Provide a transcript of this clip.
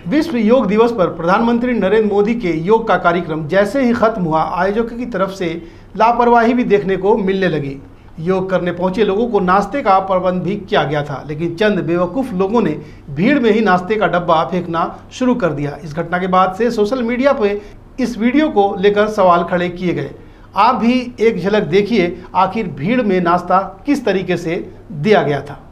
विश्व योग दिवस पर प्रधानमंत्री नरेंद्र मोदी के योग का कार्यक्रम जैसे ही खत्म हुआ, आयोजकों की तरफ से लापरवाही भी देखने को मिलने लगी। योग करने पहुंचे लोगों को नाश्ते का प्रबंध भी किया गया था, लेकिन चंद बेवकूफ़ लोगों ने भीड़ में ही नाश्ते का डब्बा फेंकना शुरू कर दिया। इस घटना के बाद से सोशल मीडिया पर इस वीडियो को लेकर सवाल खड़े किए गए। आप भी एक झलक देखिए, आखिर भीड़ में नाश्ता किस तरीके से दिया गया था।